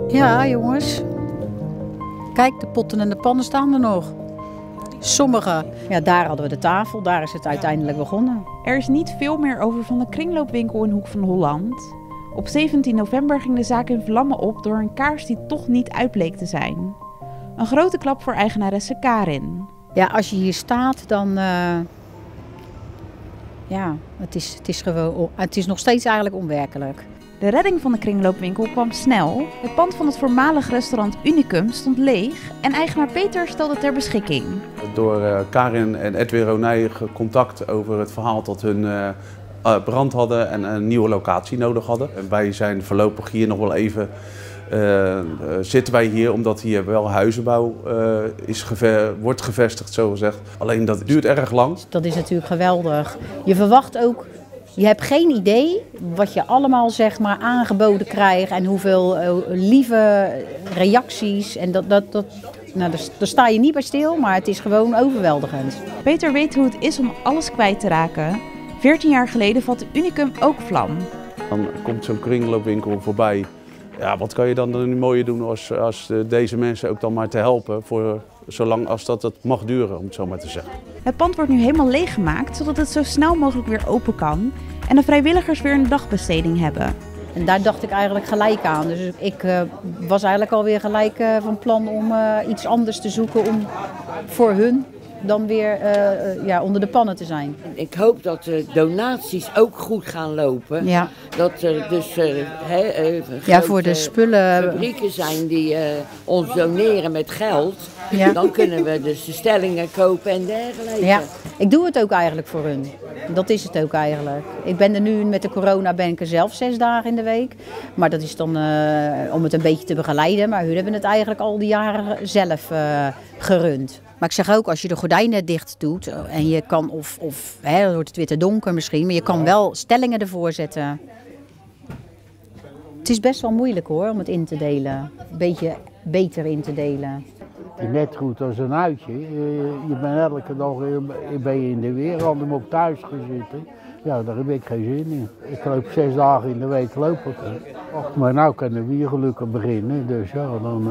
Ja, jongens. Kijk, de potten en de pannen staan er nog. Sommige, ja, daar hadden we de tafel, daar is het uiteindelijk begonnen. Er is niet veel meer over van de kringloopwinkel in Hoek van Holland. Op 17 november ging de zaak in vlammen op door een kaars die toch niet uit bleek te zijn. Een grote klap voor eigenaresse Karin. Ja, als je hier staat, dan... ja, het is nog steeds eigenlijk onwerkelijk. De redding van de kringloopwinkel kwam snel. Het pand van het voormalig restaurant Unicum stond leeg en eigenaar Peter stelde ter beschikking. Door Karin en Edwin Ronij contact over het verhaal dat hun brand hadden en een nieuwe locatie nodig hadden. En wij zijn voorlopig hier nog wel even, zitten wij hier omdat hier wel huizenbouw wordt gevestigd, zo gezegd. Alleen dat duurt erg lang. Dat is natuurlijk geweldig. Je verwacht ook, je hebt geen idee wat je allemaal zeg maar aangeboden krijgt en hoeveel lieve reacties. En nou, daar sta je niet bij stil, maar het is gewoon overweldigend. Peter weet hoe het is om alles kwijt te raken. 14 jaar geleden vatte Unicum ook vlam. Dan komt zo'n kringloopwinkel voorbij. Ja, wat kan je dan nu mooier doen als deze mensen ook dan maar te helpen, voor zolang als dat het mag duren, om het zo maar te zeggen. Het pand wordt nu helemaal leeggemaakt, zodat het zo snel mogelijk weer open kan en de vrijwilligers weer een dagbesteding hebben. En daar dacht ik eigenlijk gelijk aan. Dus ik was eigenlijk alweer gelijk van plan om iets anders te zoeken om voor hun dan weer onder de pannen te zijn. Ik hoop dat de donaties ook goed gaan lopen. Ja. Dat er dus voor de spullen fabrieken zijn die ons doneren met geld. Ja. Dan kunnen we dus de stellingen kopen en dergelijke. Ja, ik doe het ook eigenlijk voor hun. Dat is het ook eigenlijk. Ik ben er nu met de corona ben ik er zelf 6 dagen in de week. Maar dat is dan om het een beetje te begeleiden. Maar hun hebben het eigenlijk al die jaren zelf gerund. Maar ik zeg ook, als je de gordijnen dicht doet en je kan, dan wordt het weer te donker misschien, maar je kan wel stellingen ervoor zetten. Het is best wel moeilijk hoor, om het in te delen. Een beetje beter in te delen. Net goed als een uitje. Je bent elke dag in de weer, anders ook thuis gezeten. Ja, daar heb ik geen zin in. Ik loop 6 dagen in de week lopen. Maar nu kunnen we hier gelukkig beginnen, dus ja, dan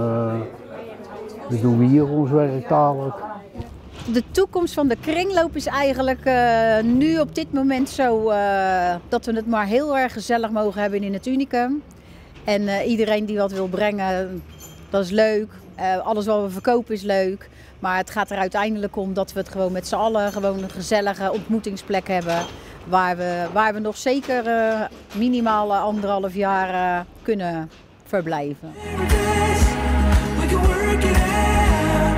doen we hier ons werk dadelijk. De toekomst van de kringloop is eigenlijk nu op dit moment zo dat we het maar heel erg gezellig mogen hebben in het Unicum. En iedereen die wat wil brengen, dat is leuk. Alles wat we verkopen is leuk. Maar het gaat er uiteindelijk om dat we het gewoon met z'n allen gewoon een gezellige ontmoetingsplek hebben. Waar we nog zeker minimaal 1,5 jaar kunnen verblijven.